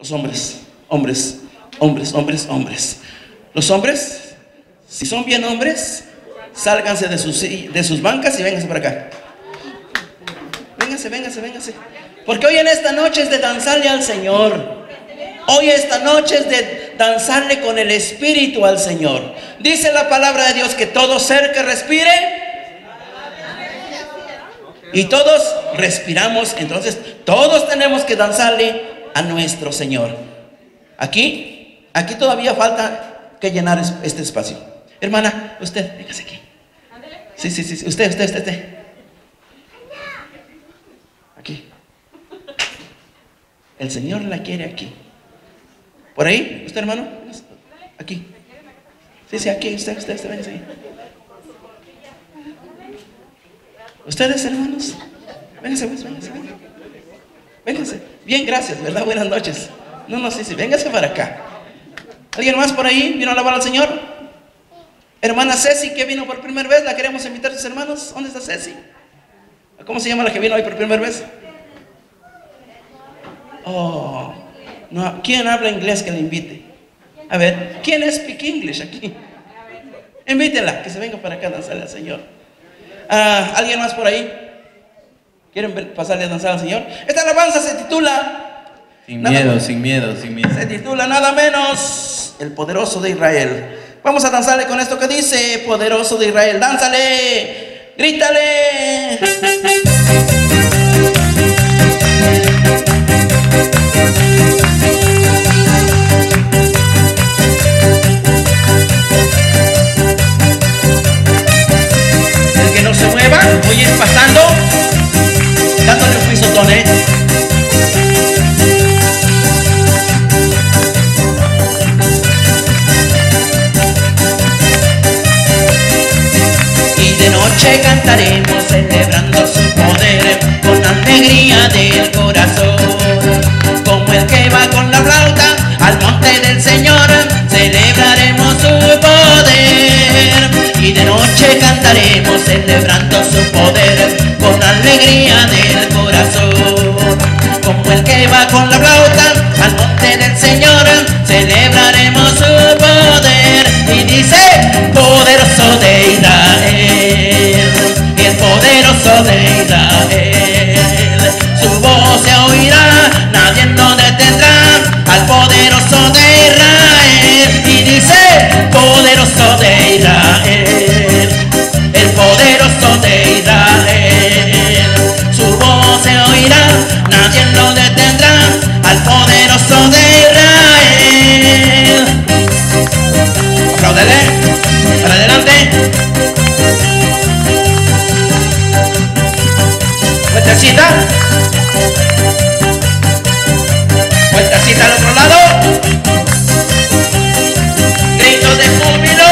Los hombres, hombres, hombres, hombres, hombres. Los hombres, si son bien hombres, sálganse de sus bancas y vénganse para acá. Vénganse, vénganse, vénganse. Porque hoy en esta noche es de danzarle al Señor. Hoy esta noche es de danzarle con el Espíritu al Señor. Dice la palabra de Dios que todo ser que respire, y todos respiramos, entonces todos tenemos que danzarle a nuestro Señor. Aquí todavía falta que llenar este espacio. Hermana, usted, véngase aquí. Sí, usted. Aquí. El Señor la quiere aquí. ¿Por ahí? ¿Usted, hermano? Aquí. Sí, aquí, usted, véngase ahí. Ustedes, hermanos, vénganse. Bien, gracias, ¿verdad? Buenas noches. Sí, vénganse para acá. ¿Alguien más por ahí vino a alabar al Señor? Hermana Ceci, que vino por primera vez, la queremos invitar a sus hermanos. ¿Dónde está Ceci? ¿Cómo se llama la que vino hoy por primera vez? Oh, no, ¿quién habla inglés que la invite? A ver, ¿quién speak English aquí? Invítela, que se venga para acá a danzarle al Señor. ¿Alguien más por ahí? ¿Quieren pasarle a danzar al Señor? Esta alabanza se titula Sin miedo. Se titula nada menos El Poderoso de Israel. Vamos a danzarle con esto que dice: Poderoso de Israel. Dánzale, grítale. No se mueva, voy a ir pasando, dándole un pisotón, Y de noche cantaremos celebrando su poder con alegría del corazón. Como el que va con la flauta al monte del Señor, celebraremos su poder. Y de noche cantaremos celebrando su poder con alegría del corazón. Como el que va con la flauta al monte del Señor, celebraremos su poder. Y dice: poderoso de Israel, el poderoso de Israel. Su voz se oirá, nadie lo detendrá, al poderoso de Israel. Y dice: poderoso de Israel, el poderoso de Israel. Su voz se oirá, nadie lo detendrá, al poderoso de Israel. Apláudele, para adelante. Vueltecita. Vueltecita al otro lado. Grito de júbilo.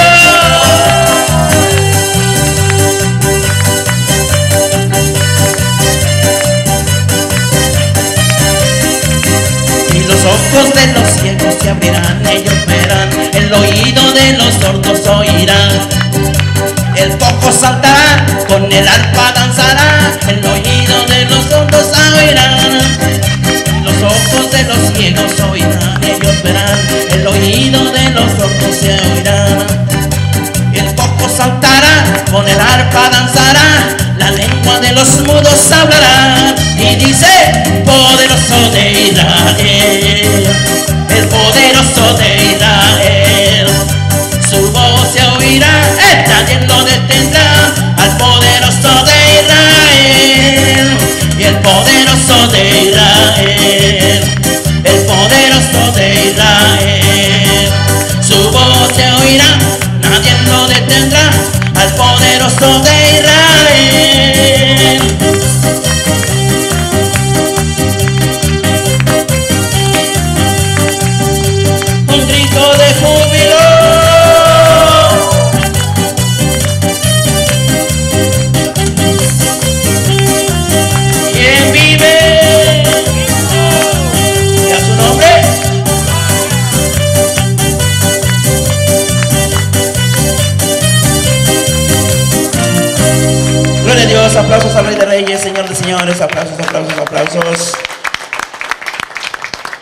Y los ojos de los ciegos se abrirán, ellos verán, el oído de los sordos oirán. El cojo saltará, con el arpa danzará, el oído de los sordos oirán. Los ojos de los ciegos oirán, ellos verán, el oído de los sordos se oirán. El cojo saltará, con el arpa danzará, la lengua de los mudos hablará. Y dice: poderoso de Israel, el poderoso de Israel. Su voz se oirá, nadie lo detendrá, al poderoso de Israel. Y el poderoso de Israel, el poderoso de Israel. Su voz se oirá, nadie lo detendrá, al poderoso de Israel. Un grito de júbilo. ¿Quién vive? ¿Y a su nombre?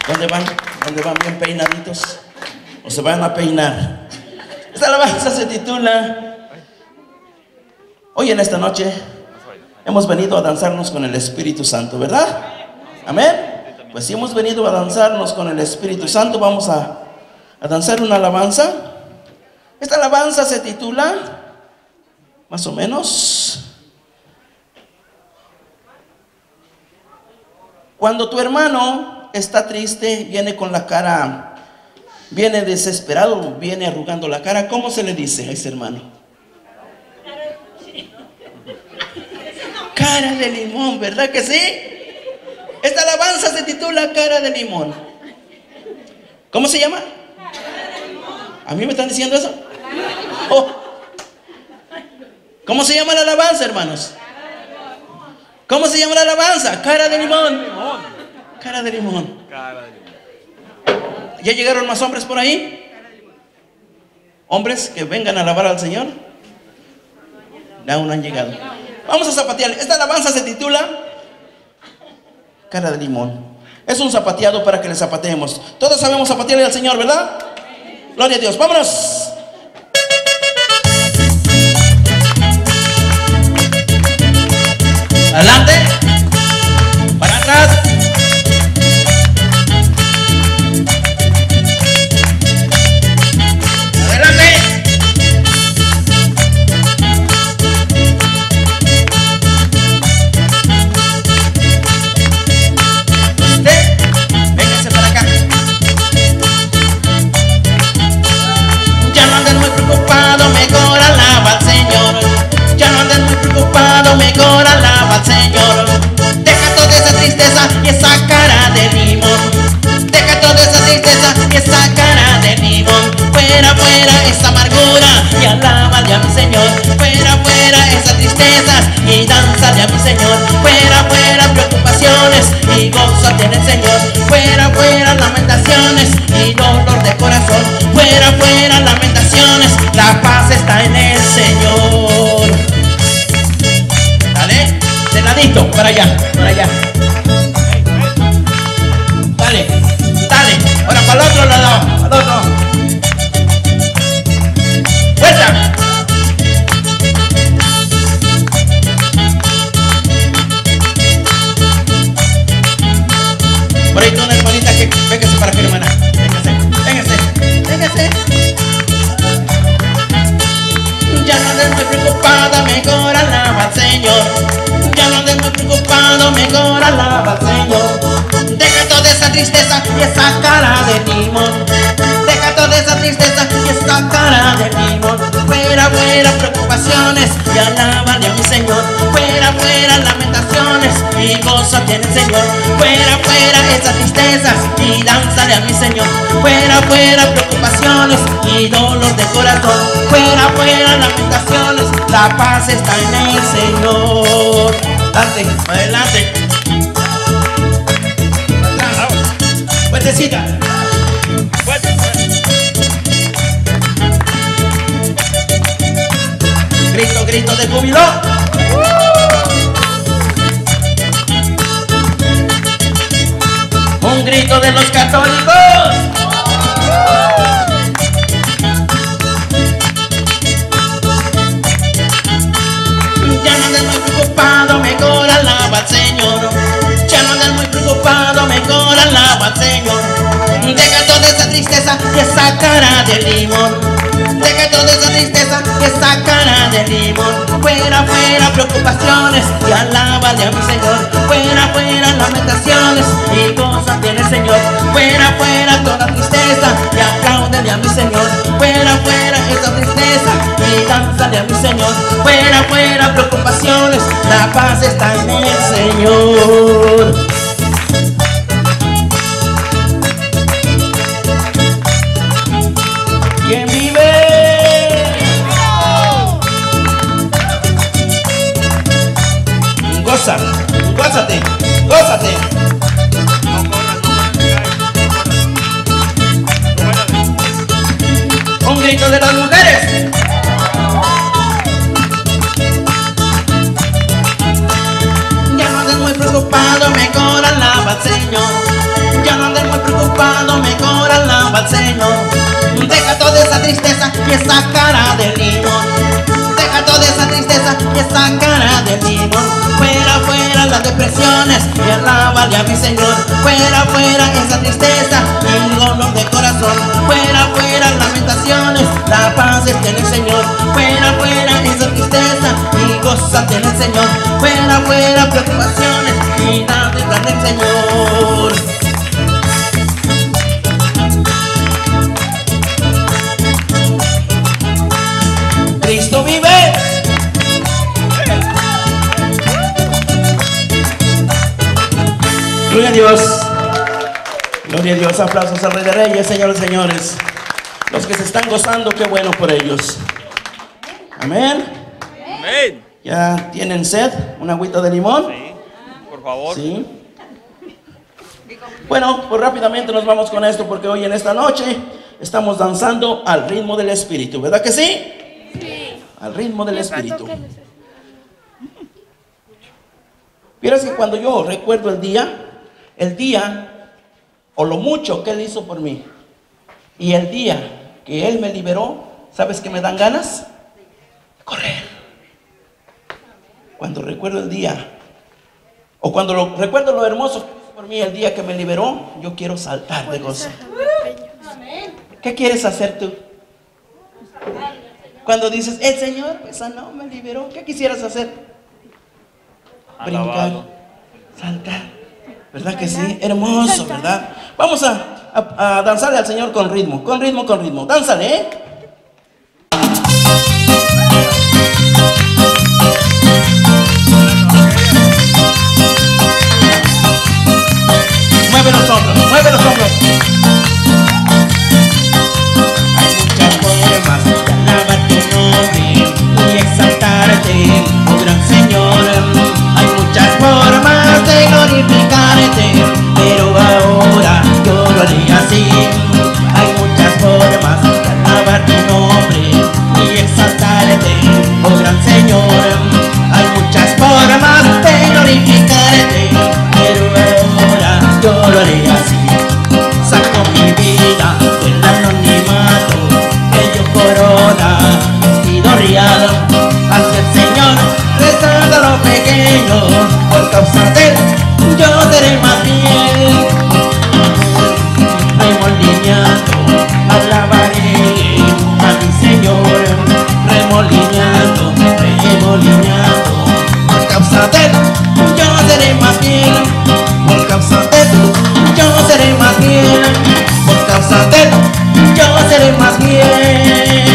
¿Dónde van? ¿Dónde van bien peinaditos? ¿O se van a peinar? Esta alabanza se titula Hoy en esta noche hemos venido a danzarnos con el Espíritu Santo, ¿verdad? Amén. Pues si hemos venido a danzarnos con el Espíritu Santo, vamos a danzar una alabanza. Esta alabanza se titula, más o menos, cuando tu hermano está triste, viene con la cara, viene desesperado, viene arrugando la cara, ¿cómo se le dice a ese hermano? Cara de limón, ¿verdad que sí? Esta alabanza se titula Cara de limón. ¿Cómo se llama? ¿A mí me están diciendo eso? Oh. ¿Cómo se llama la alabanza, hermanos? ¿Cómo se llama la alabanza? Cara de limón. Cara de limón. ¿Ya llegaron más hombres por ahí? ¿Hombres que vengan a alabar al Señor? Aún no han llegado. Vamos a zapatear. Esta alabanza se titula Cara de limón. Es un zapateado para que le zapateemos. Todos sabemos zapatearle al Señor, ¿verdad? Gloria a Dios. ¡Vámonos! Adelante. Para atrás. Adelante. Usted, véngase para acá. Ya no andes muy preocupado, mejor alaba al Señor. Ya no andes muy preocupado, mejor alaba al Señor. Deja toda esa tristeza y esa cara de limón. Deja toda esa tristeza y esa cara de limón. Fuera, fuera esa amargura y alábale a mi Señor. Fuera, fuera esas tristezas y dánzale a mi Señor. Fuera, fuera preocupaciones y gózate en el Señor. Fuera, fuera lamentaciones y dolor de corazón. Fuera, fuera lamentaciones, la paz está en el Señor. Dale, de ladito, para allá, para allá. Dale, dale, ahora para el otro lado, para el otro. ¡Vuelta! Por ahí una hermanita que véngase para acá, hermana. Véngase, véngase, véngase. Ya no andes muy preocupada, mejor alaba al Señor. Ya no andes muy preocupado, mejor alaba al Señor. Deja toda esa tristeza y esa cara de limón. Deja toda esa tristeza y esa cara de limón. Fuera, fuera preocupaciones y alábale a mi Señor. Fuera, fuera lamentaciones y gózate en el Señor. Fuera, fuera esas tristezas y dánzale a mi Señor. Fuera, fuera preocupaciones y dolor de corazón. Fuera, fuera lamentaciones, la paz está en el Señor. Adelante, adelante. Fuertecita. Grito, grito de júbilo. Un grito de los católicos. Ya no andes muy preocupado, mejor alaba al Señor. Ya no andes muy preocupado, mejor alaba al Señor. Deja toda esa tristeza y esa cara de limón. Deja toda esa tristeza y esa cara de limón. Fuera, fuera preocupaciones y alábale a mi Señor. Fuera, fuera lamentaciones y gózate en el Señor. Fuera, fuera toda tristeza y apláudele a mi Señor. Fuera, fuera esa tristeza y dánzale a mi Señor. Fuera, fuera preocupaciones, la paz está en el Señor. ¿Quién vive? Goza, gózate, gózate. Un grito de las mujeres. Ya no andes muy preocupado, mejor alaba al Señor. Ya no andes muy preocupado, turbado mejor alaba al Señor. Deja toda esa tristeza y esa cara de limón. Deja toda esa tristeza y esa cara de limón. Fuera, fuera las depresiones y alábale a mi Señor. Fuera, fuera esa tristeza y dolor de corazón. Fuera, fuera lamentaciones, la paz está en el Señor. Fuera, fuera esa tristeza y gózate en el Señor. Fuera, fuera preocupaciones y date en el Señor. Cristo vive. Gloria a Dios. Gloria a Dios. Aplausos al Rey de Reyes, señores y señores. Los que se están gozando, qué bueno por ellos. Amén. Amén. ¿Ya tienen sed? ¿Un agüita de limón? Sí, por favor. Sí. Bueno, pues rápidamente nos vamos con esto, porque hoy en esta noche estamos danzando al ritmo del Espíritu, ¿verdad que sí? Al ritmo del Espíritu. Vieras que cuando yo recuerdo el día o lo mucho que Él hizo por mí y el día que Él me liberó, ¿sabes qué me dan ganas? Correr. Cuando recuerdo el día o cuando recuerdo lo hermoso que hizo por mí el día que me liberó, yo quiero saltar de gozo. ¿Qué quieres hacer tú? Cuando dices, el Señor me sanó, me liberó, ¿qué quisieras hacer? Brincar, saltar, ¿verdad que sí? Hermoso, ¿verdad? Vamos a danzarle al Señor con ritmo, con ritmo, con ritmo. Dánzale, ¿eh? Mueve los hombros, mueve los hombros. Oh gran Señor, hay muchas formas de glorificarte, pero ahora yo lo haré así. Hay muchas formas de alabar tu nombre y exaltarte, oh gran Señor. Hay muchas formas de glorificarte, pero ahora yo lo haré así. Saco mi vida del anonimato, bello corona, vestido riado, hacia el Señor, rezando a lo pequeño, por causa de Él, yo seré más fiel. Remolineando, alabaré a mi Señor, remolineando, remolineando, por causa de Él, yo seré más fiel. Por causa de Él, yo seré más fiel. Por causa de Él, yo seré más fiel.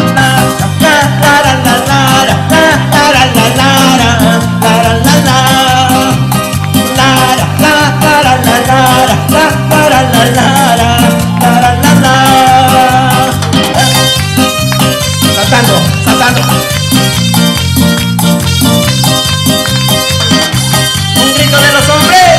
Saltando, saltando. Un grito de los hombres.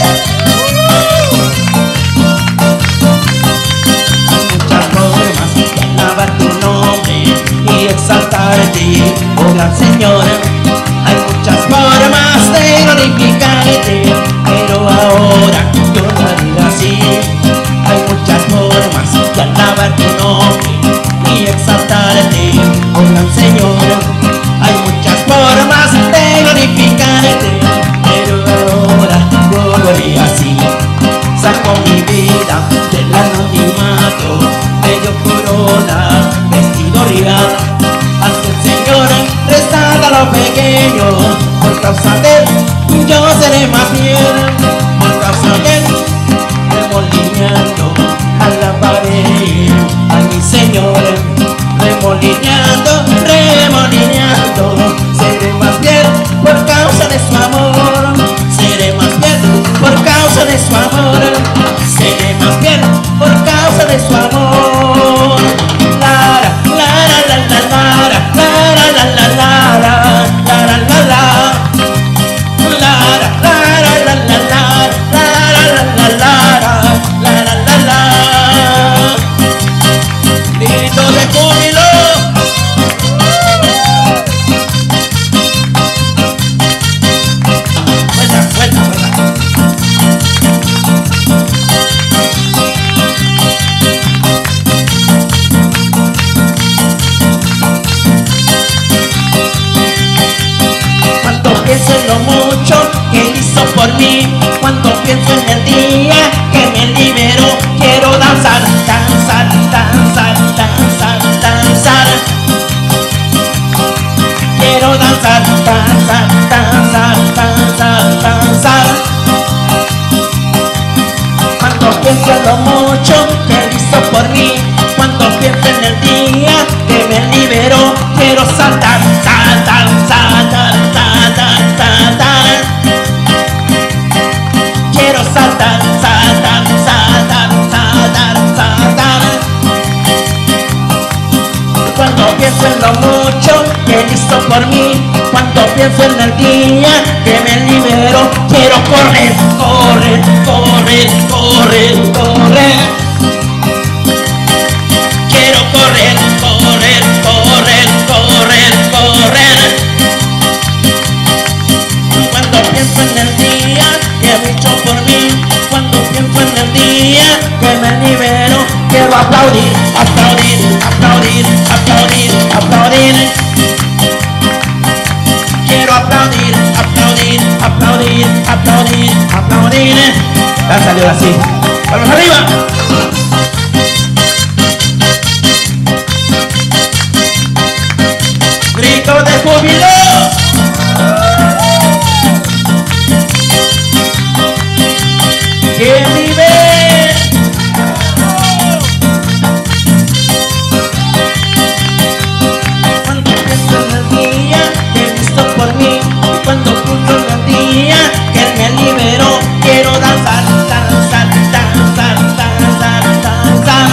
Muchas formas de alabar tu nombre y exaltarte, oh gran Señor. Hay muchas formas de glorificarte, pero ahora yo lo haré así. Hay muchas formas de alabar tu nombre y exaltarte, oh gran Señor. Hay muchas formas de glorificarte, pero ahora yo lo haré así. Saco mi vida del anonimato, bello corona, vestido real, hacia el Señor, rezando a lo pequeño. Por causa de Él, yo seré más fiel. Por causa de Él, remolineando, alabaré a mi Señor. Remolineando, remolineando, seré más fiel por causa de su amor. Seré más fiel por causa de su amor. Seré más fiel por causa de su amor. Lara, lara, la, la, lara, lara, la, la, lara, lara, la, la. Lara, lara, la, la, lara, lara, la, la, lara, lara, la, la. Grito de júbilo. Vuelta, vuelta, vuelta. pienso en el día que me libero, quiero danzar, danzar, danzar, danzar, danzar. Quiero danzar, danzar, danzar, danzar, danzar. Cuando pienso en lo mucho que él hizo por mí, cuando pienso en el día que me libero, quiero saltar, saltar, saltar, saltar, saltar. Quiero saltar, saltar, saltar, saltar, saltar. Cuando pienso en lo mucho que él hizo por mí, cuando pienso en el día que me libero, quiero correr, correr, correr, correr, correr. Quiero correr, correr, correr, correr, correr. Cuando pienso en el día que me echó por mí, cuando pienso en el día que me libero, quiero aplaudir, aplaudir, aplaudir, aplaudir, aplaudir. Quiero aplaudir, aplaudir, aplaudir, aplaudir, aplaudir. Ya salió así. ¡Vamos arriba! ¡Grito de júbilo! ¡Que vive! Cuando pienso en el día que él hizo por mí, cuando pienso en el día que él me liberó, quiero danzar, danzar, danzar, danzar, danzar.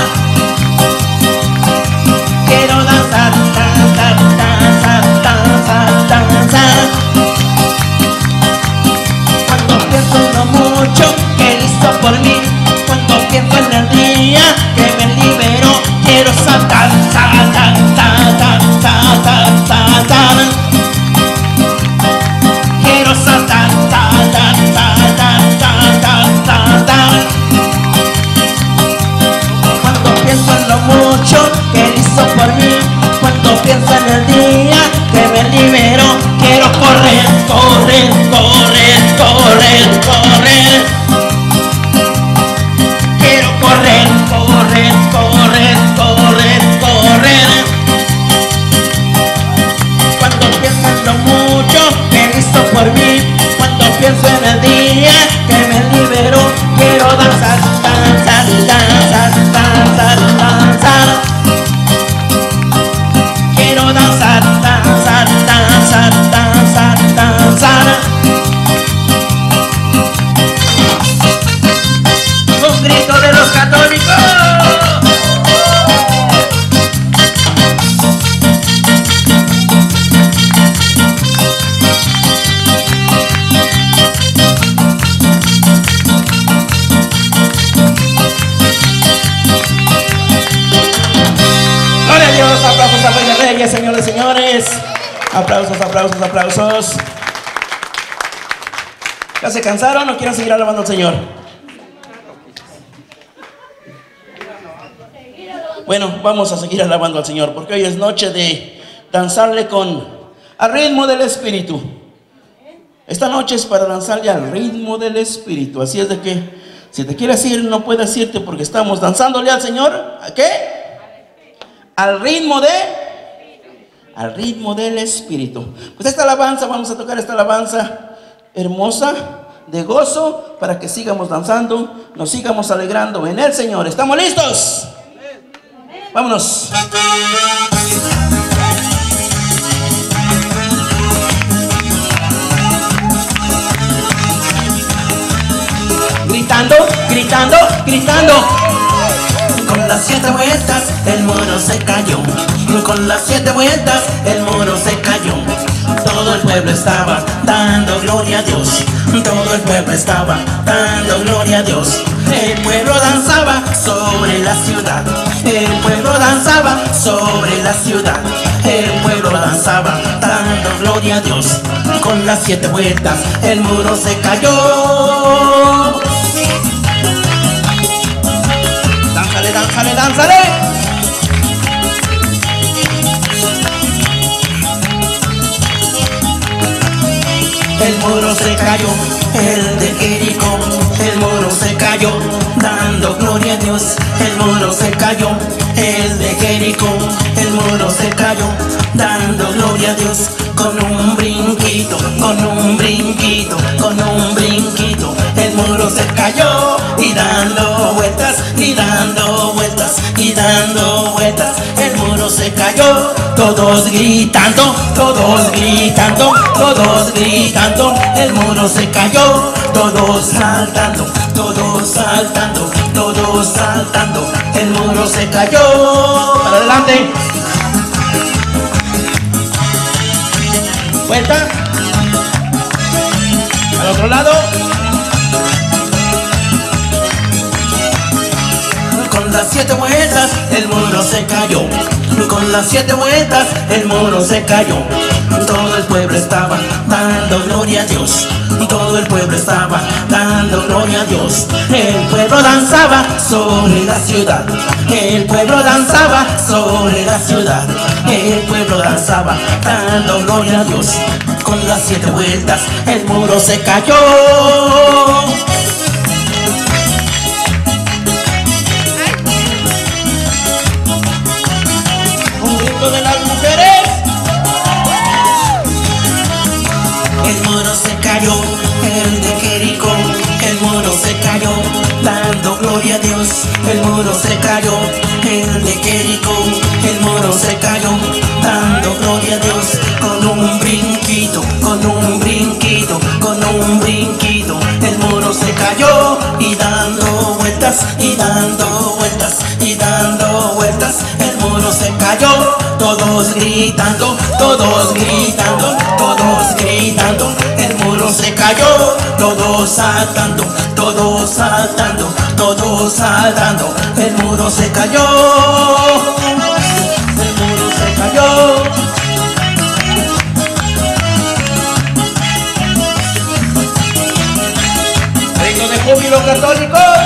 Quiero danzar, danzar, danzar, danzar, danzar. Cuando pienso en lo mucho que él hizo por mí, cuando pienso en el día que me liberó, quiero saltar, saltar, saltar, saltar, saltar. Quiero saltar, saltar, saltar, saltar, saltar. Cuando pienso en lo mucho que él hizo por mí, cuando pienso en el día que me liberó, quiero correr, correr, correr, correr, correr. Quiero correr, correr, correr, correr, correr. Cuando pienso en lo mucho que él hizo por mí, cuando pienso en el día que me liberó, quiero danzar, danzar, danzar, danzar, danzar. Quiero danzar, danzar, danzar, danzar, danzar. Un grito de los católicos. Gloria a Dios, aplausos al Rey de Reyes, señores y señores. Aplausos, aplausos, aplausos. ¿Ya se cansaron o quieren seguir alabando al Señor? Bueno, vamos a seguir alabando al Señor, porque hoy es noche de danzarle al ritmo del Espíritu. Esta noche es para danzarle al ritmo del Espíritu. Así es de que si te quieres ir, no puedes irte, porque estamos danzándole al Señor. ¿A qué? Al ritmo del Espíritu. Pues esta alabanza, vamos a tocar esta alabanza hermosa, de gozo, para que sigamos danzando, nos sigamos alegrando en el Señor. ¿Estamos listos? Vámonos. Gritando, gritando, gritando. Con las 7 vueltas el muro se cayó. Con las 7 vueltas el muro se cayó. Todo el pueblo estaba dando gloria a Dios. Todo el pueblo estaba dando gloria a Dios. El pueblo danzaba sobre la ciudad. El pueblo danzaba sobre la ciudad. El pueblo danzaba dando gloria a Dios. Con las 7 vueltas el muro se cayó. Dánzale, dánzale, dánzale. El muro se cayó, el de Jericó, el cayó, dando gloria a Dios. El muro se cayó, el de Jericó. El muro se cayó, dando gloria a Dios. Con un brinquito, con un brinquito, con un brinquito. El muro se cayó y dando vueltas, y dando vueltas, y dando vueltas. El muro se cayó, todos gritando, todos gritando, todos gritando. El muro se cayó, todos saltando, todos saltando, todos saltando. El muro se cayó. Para adelante. Vuelta. Al otro lado. Con las 7 vueltas el muro se cayó. Con las 7 vueltas el muro se cayó. Todo el pueblo estaba dando gloria a Dios. Todo el pueblo estaba dando gloria a Dios. El pueblo danzaba sobre la ciudad. El pueblo danzaba sobre la ciudad. El pueblo danzaba dando gloria a Dios. Con las 7 vueltas el muro se cayó. De las mujeres. El muro se cayó, el de Jericó. El muro se cayó, dando gloria a Dios. El muro se cayó, el de Jericó. El muro se cayó, dando gloria a Dios. Con un brinquito, con un brinquito, con un brinquito. El muro se cayó y dando vueltas, y dando vueltas, y dando vueltas. El muro se cayó, todos gritando, todos gritando, todos gritando. El muro se cayó, todos saltando, todos saltando, todos saltando. El muro se cayó, el muro se cayó. Grito de júbilo, católicos.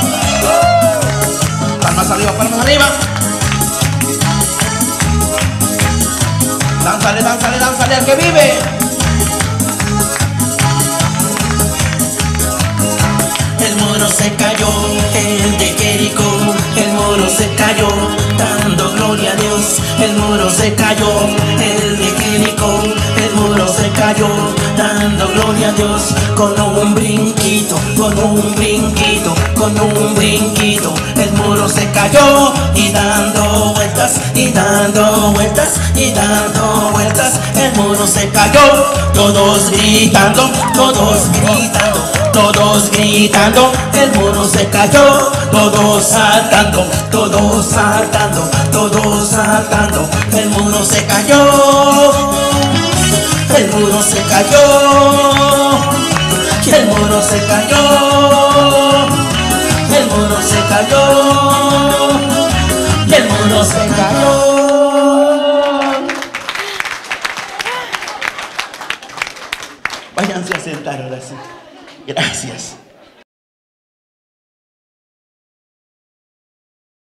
Palmas arriba, palmas arriba. Dánzale, dánzale, dánzale al que vive. El muro se cayó, el de Jericó. El muro se cayó, dando gloria a Dios. El muro se cayó, el de Jericó. El muro se cayó, dando gloria a Dios. Con un brinquito, con un brinquito, con un brinquito. El muro se cayó y dando vueltas, y dando vueltas, y dando vueltas. El muro se cayó, todos gritando, todos gritando, todos gritando. El muro se cayó, todos saltando, todos saltando, todos saltando. El muro se cayó, el muro se cayó, el muro se cayó, el muro se cayó, y el muro se cayó. Váyanse a sentar ahora sí. Gracias.